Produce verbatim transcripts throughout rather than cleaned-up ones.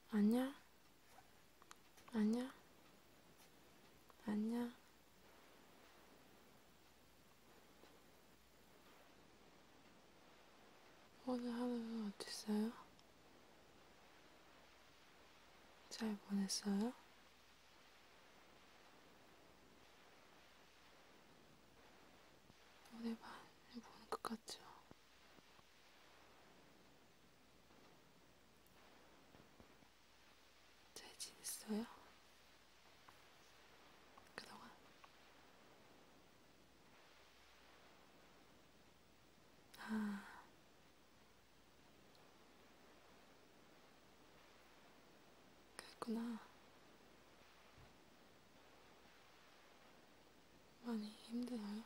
아니야? 아니야? 아니야? 오늘 하루 어땠어요? 잘 보냈어요? 오랜만에 보는 것 같죠? 잘 지냈어요? 그동안? 아, 그랬구나. 많이 힘들어요?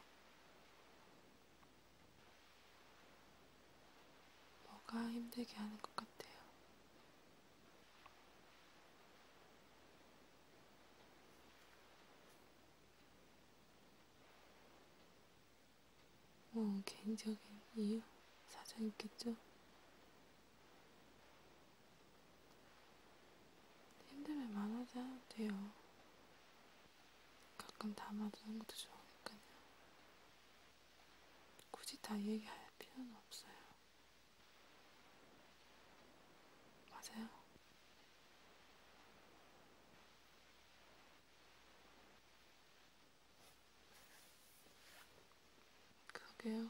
뭐가 힘들게 하는 것 같아요? 뭐, 개인적인 이유? 사정 있겠죠? 힘들면 말하지 않아도 돼요. 가끔 담아두는 것도 좋으니까요. 굳이 다 얘기할 필요는 없어요. 맞아요? 그러게요.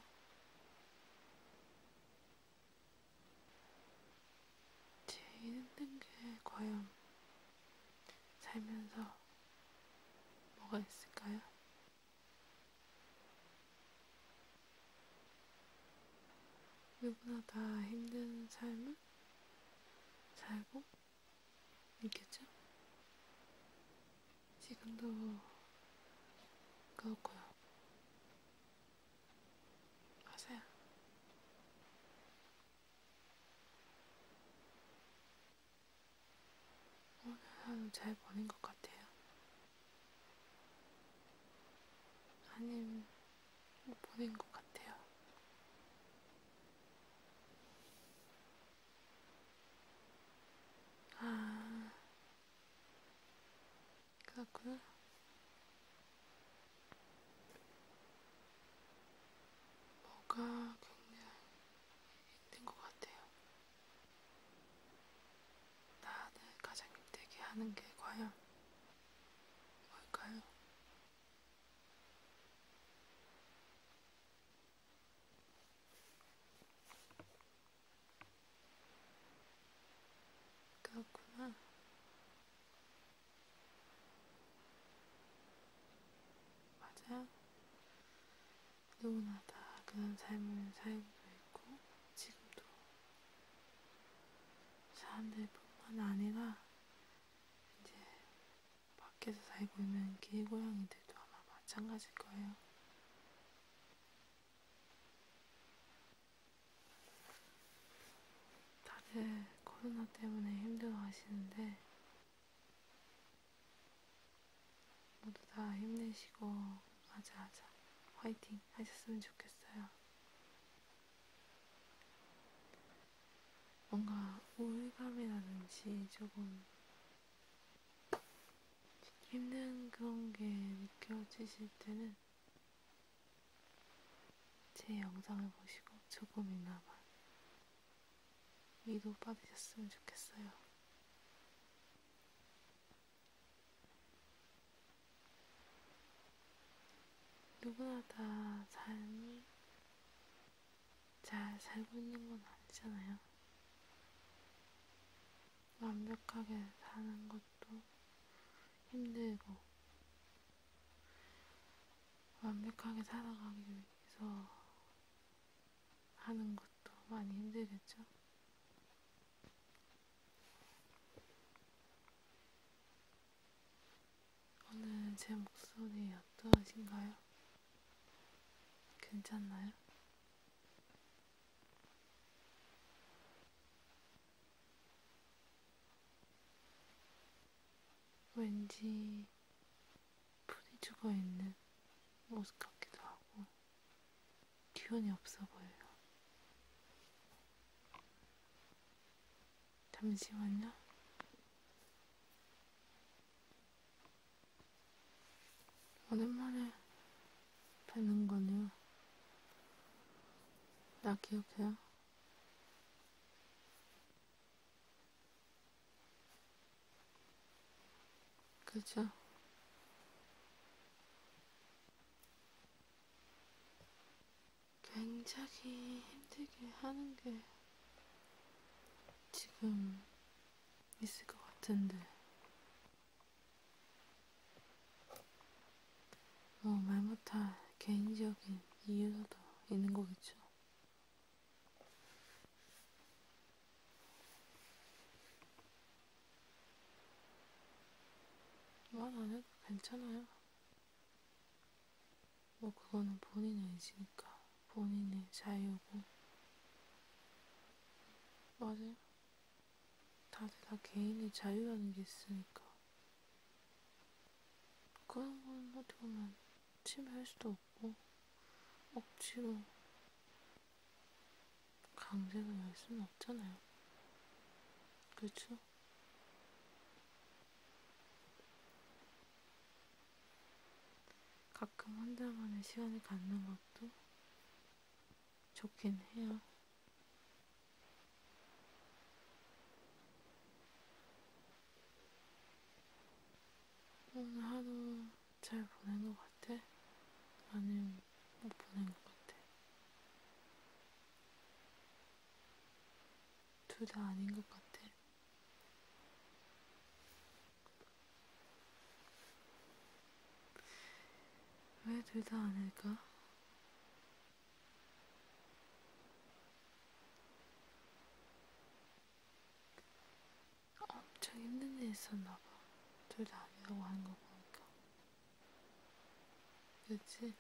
제일 힘든 게 과연 살면서 뭐가 있을까요? 누구나 다 힘든 삶을 살고 있겠죠? 지금도 그렇고요. 맞아요. 오늘 하루 잘 보낸 것 같아요. 아님, 못 보낸 것 같아요. 아, 그렇구나. 뭐가 굉장히 힘든 것 같아요. 나를 가장 힘들게 하는 게 과연 뭘까요? 그렇구나. 맞아요. 누구나 다 그런 삶을 살고 있고, 지금도 사람들뿐만 아니라 이제 밖에서 살고 있는 길고양이들도 아마 마찬가지일 거예요. 다들 코로나 때문에 힘들어 하시는데, 모두 다 힘내시고, 아자아자, 화이팅 하셨으면 좋겠어요. 뭔가 우울감이라든지 조금 힘든 그런 게 느껴지실 때는 제 영상을 보시고 조금이나마 위로 받으셨으면 좋겠어요. 누구나 다 삶을 잘 살고 있는 건 아니잖아요. 완벽하게 사는 것도 힘들고, 완벽하게 살아가기 위해서 하는 것도 많이 힘들겠죠? 오늘 제 목소리 어떠하신가요? 괜찮나요? 왠지 풀이 죽어있는 모습 같기도 하고 기운이 없어 보여요. 잠시만요. 오랜만에 뵙는 거네요. 나 기억해요? 그죠? 굉장히 힘들게 하는 게 지금 있을 것 같은데, 뭐 말 못할 개인적인 이유도 있는 거겠죠. 말 안 해도 괜찮아요. 뭐 그거는 본인의 의지니까, 본인의 자유고. 맞아요. 다들 다 개인의 자유라는 게 있으니까. 그런 건 어떻게 보면 침해할 수도 없고, 억지로 강제로 열 수는 없잖아요. 그렇죠? 가끔 혼자만의 시간을 갖는 것도 좋긴 해요. 오늘 하루 잘 보낸 것 같아? 아니면 못 보낸 것 같아? 둘 다 아닌 것 같아. 왜 둘 다 아닐까? 엄청 힘든 일 있었나 봐. 둘 다 아니라고 하는 거 보니까. 그치?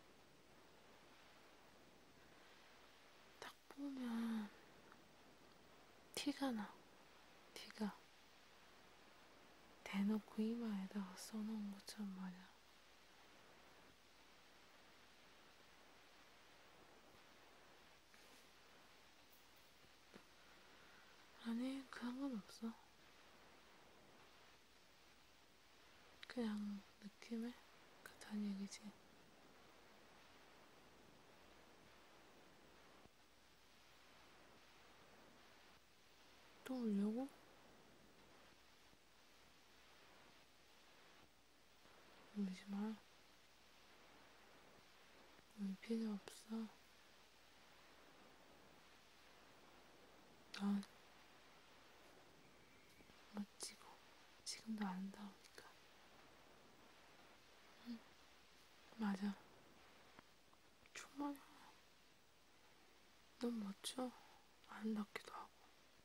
딱 보면 티가 나. 티가. 대놓고 이마에다가 써놓은 것처럼 말이야. 아니, 그런 건 없어. 그냥 느낌에 그렇다는 얘기지. 또 울려고? 울지 마. 울 필요 없어. 넌 멋지고 지금도 아름다우니까. 응, 맞아. 정말 넌 멋져. 아름답기도 하고.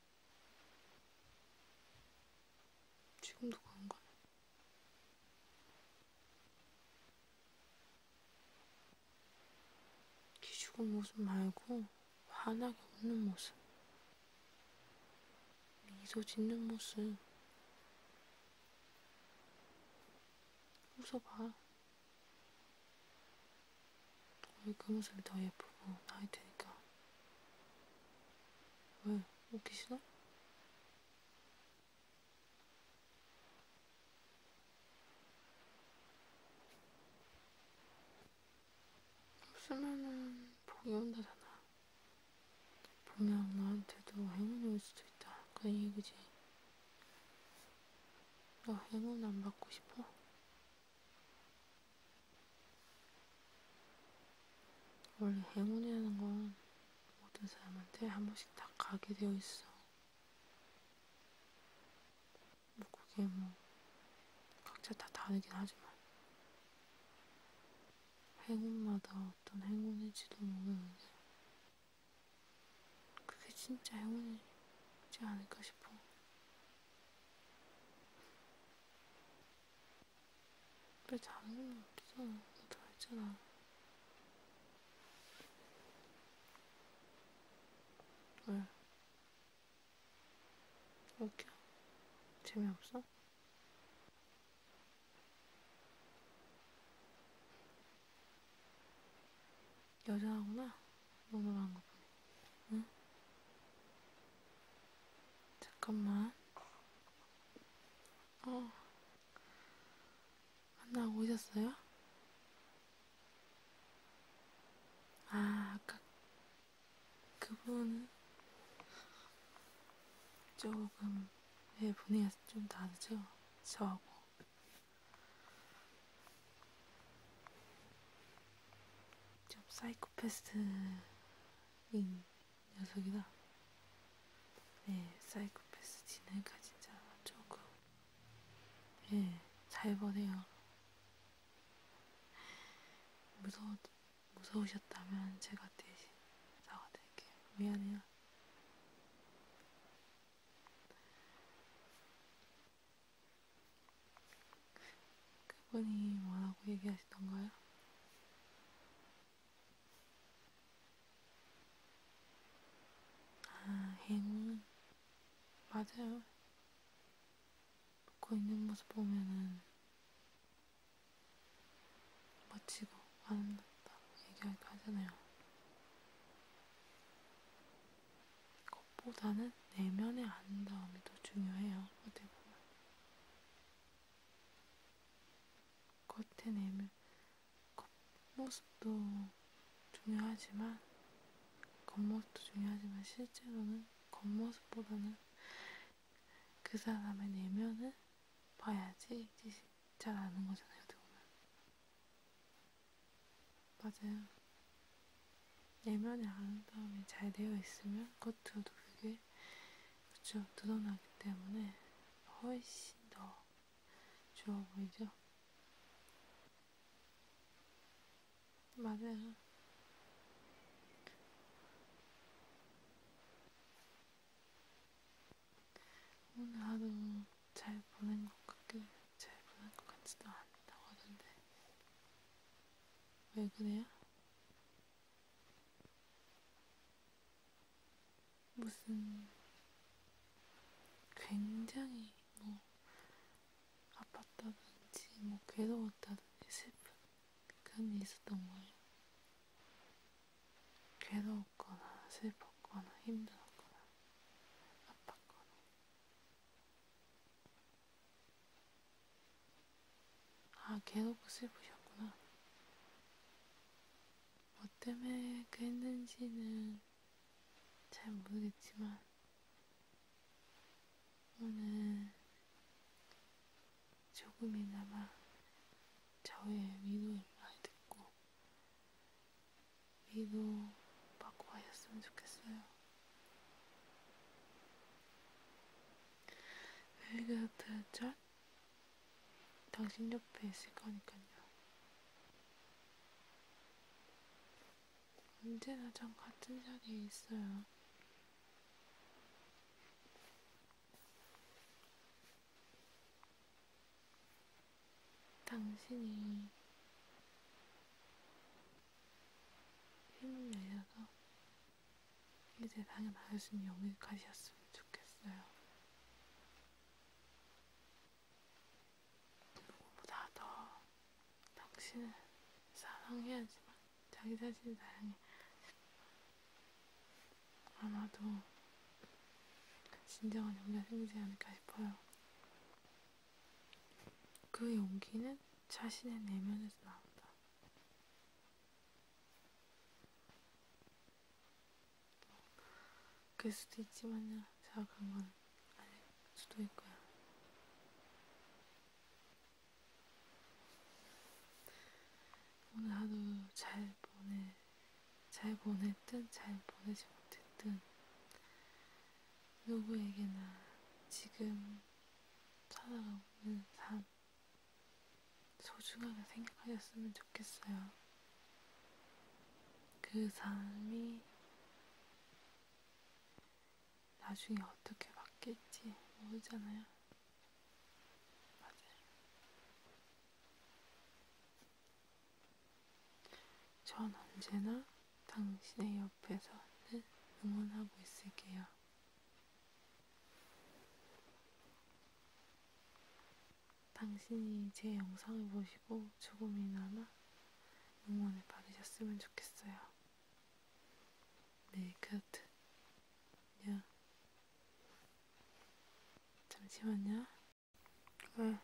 지금도 그런 거야. 기죽은 모습 말고 환하게 웃는 모습. 미소 짓는 모습. 웃어봐. 우리 그 모습이 더 예쁘고 나을 테니까. 왜? 웃기 싫어? 웃으면은 복이 온다잖아. 분명 너한테도 행운이 올 수도 있다. 그런 얘기지. 너 행운 안 받고 싶어? 원래 행운이라는 건 모든 사람한테 한 번씩 다 가게 되어 있어. 뭐 그게 뭐 각자 다 다르긴 하지만 행운마다 어떤 행운일지도 모르는데 그게 진짜 행운이지 않을까 싶어. 왜 다른 건 없어? 다 했잖아. 왜? 웃겨? 재미없어? 여자하구나? 너무 말한 거 보니. 응? 잠깐만. 어, 만나고 오셨어요? 아, 아까 그분은 조금 내 분위기가 좀 다르죠? 저하고. 좀 사이코패스인 녀석이다. 네, 사이코패스 지네가 진짜 조금, 예, 살벌해요. 무서워, 무서우셨다면 제가 대신 사과드릴게요. 미안해요. 그분이 뭐라고 얘기하시던가요? 아, 행운. 맞아요. 웃고 있는 모습 보면은 멋지고 아름답다고 얘기하기도 하잖아요. 그것보다는 내면의 아름다움이 더 중요해요. 어떻게 보면. 겉에 내면, 겉모습도 중요하지만, 겉모습도 중요하지만, 실제로는 겉모습보다는 그 사람의 내면을 봐야지 이제 잘 아는 거잖아요. 어떻게 보면. 맞아요. 내면의 아름다움이 잘 되어 있으면 겉으로도 그게 그쵸 드러나기 때문에 훨씬 더 좋아 보이죠? 맞아요. 오늘 하루 잘 보낸 것 같길 잘 보낸 것 같지도 않다고 하던데 왜 그래요? 무슨 굉장히 뭐 아팠다든지 뭐 괴로웠다든지 슬픈 그런 일이 있었던 거예요. 괴로웠거나 슬펐거나 힘들었거나 아팠거나. 아, 괴롭고 슬프셨구나. 뭐 때문에 그랬는지는 잘 모르겠지만 오늘 조금이나마 저의 위로를 많이 듣고 위로 받고 가셨으면 좋겠어요. 왜 그렇다 했죠? 당신 옆에 있을 거니까요. 언제나 전 같은 자리에 있어요. 당신이 힘을 내셔서 이 세상에 나을 수 있는 용기를 가지셨으면 좋겠어요. 누구보다 더 당신을 사랑해야지만 자기 자신을 사랑해. 아마도 진정한 용기가 생기지 않을까 싶어요. 그 용기는 자신의 내면에서 나온다. 그럴 수도 있지만요. 제가 그런 건 아닐 수도 있고요. 오늘 하루 잘 보내, 잘 보냈든 잘 보내지 못했든 누구에게나 지금 살아가고 있는 삶 소중하게 생각하셨으면 좋겠어요. 그 삶이 나중에 어떻게 바뀔지 모르잖아요. 맞아요. 전 언제나 당신의 옆에서 늘 응원하고 있을게요. 당신이 제 영상을 보시고 조금이나마 응원을 받으셨으면 좋겠어요. 네, 그렇듯요. 잠시만요. 왜?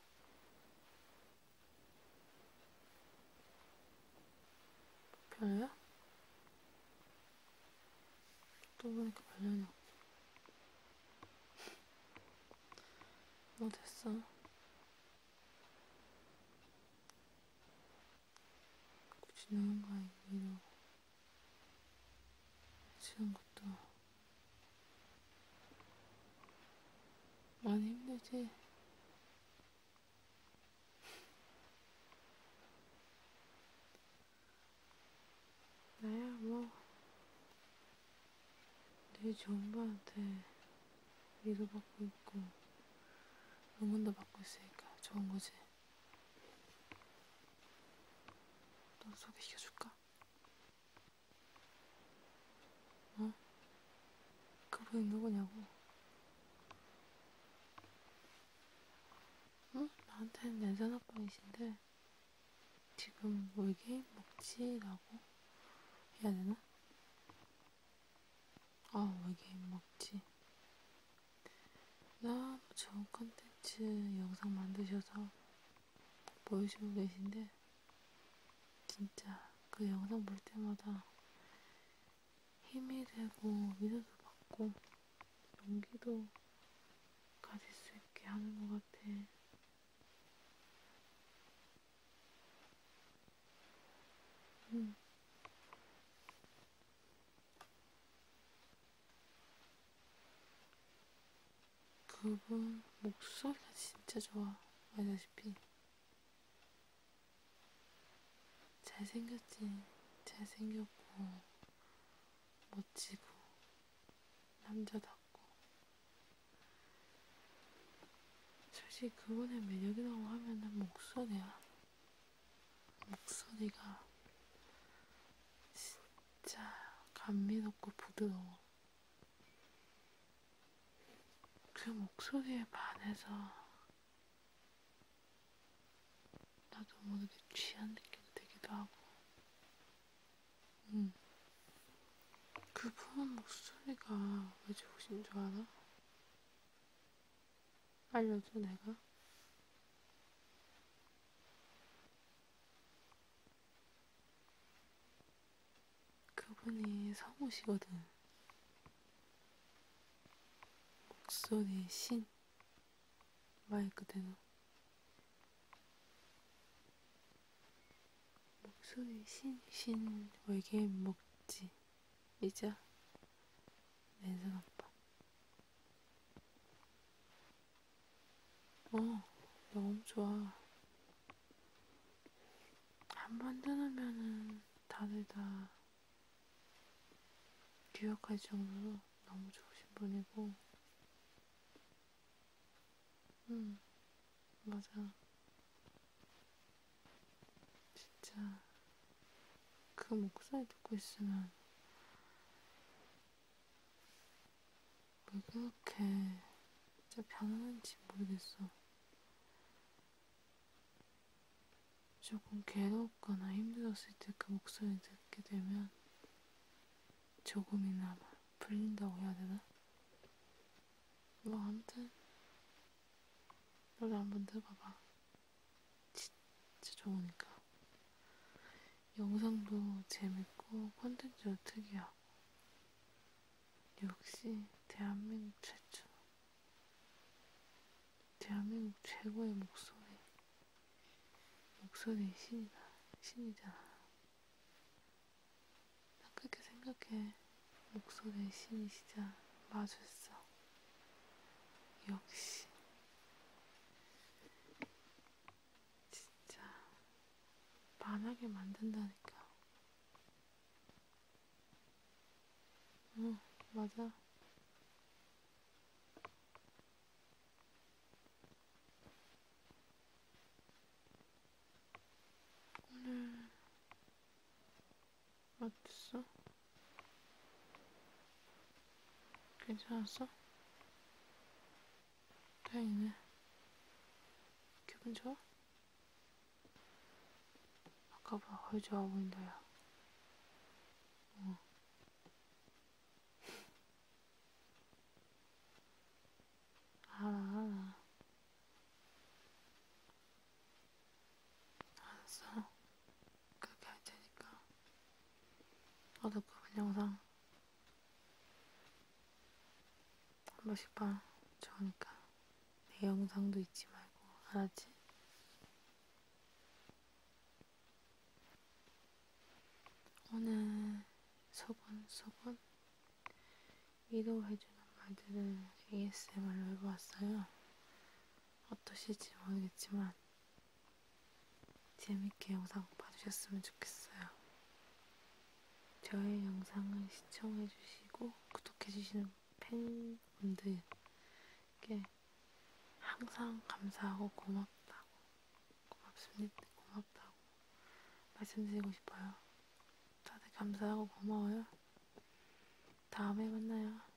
별로요? 또 보니까 별로냐. 뭐 됐어? 굳이 누군가 위로 치는 것도 많이 힘들지? 나야 뭐 내 정보한테 위로받고 있고 응원도 받고 있으니까 좋은 거지. 또 소개시켜줄까? 어? 그분이 누구냐고? 응? 나한테는 내전 아빠이신데 지금 외계인 먹지라고 해야 되나? 아, 외계인 먹지. 너무 좋은 컨텐츠 영상 만드셔서 보여주고 계신데 진짜 그 영상 볼 때마다 힘이 되고 위로도 받고 용기도 가질 수 있게 하는 것 같아. 응. 그분 목소리가 진짜 좋아. 알다시피 잘생겼지. 잘생겼고 멋지고 남자답고 솔직히 그분의 매력이라고 하면은 목소리야. 목소리가 진짜 감미롭고 부드러워. 그 목소리에 반해서 나도 모르게 취한 느낌이 들기도 하고. 응. 그분 목소리가 왜 좋으신 줄 알아? 알려줘 내가. 그분이 성우시거든. 목소리 신. 말 그대로. 목소리 신, 신 외계인 먹지. 이자 내전 아빠. 어, 너무 좋아. 한 번 들으면은 다들 다 기억할 정도로 너무 좋으신 분이고. 응, 맞아. 진짜 그 목소리 듣고 있으면 왜 그렇게 진짜 편안한지 모르겠어. 조금 괴롭거나 힘들었을 때 그 목소리 듣게 되면 조금이나마 풀린다고 해야 되나? 뭐 아무튼 너도 한번 들어봐봐. 진짜 좋으니까. 영상도 재밌고 콘텐츠도 특이하고 역시 대한민국 최초 대한민국 최고의 목소리 목소리 신이다. 신이잖아. 난 그렇게 생각해. 목소리의 신이 진짜 맞았어. 역시 진짜 반하게 만든다니까. 응, 맞아. 오늘 어땠어? 괜찮았어? 다행이네. 기분 좋아? 아까보다 훨 좋아 보인다, 야. 어, 알아, 알아. 알았어. 그렇게 할 테니까. 나도 그분 영상 번씩 봐. 좋으니까. 내 영상도 잊지 말고, 알았지? 오늘 소곤소곤 위로해주는 말들을 에이에스엠알로 해보았어요. 어떠실지 모르겠지만 재밌게 영상 봐주셨으면 좋겠어요. 저의 영상을 시청해주시고 구독해주시는 팬분들께 항상 감사하고 고맙다고, 고맙습니다. 고맙다고 말씀드리고 싶어요. 다들 감사하고 고마워요. 다음에 만나요.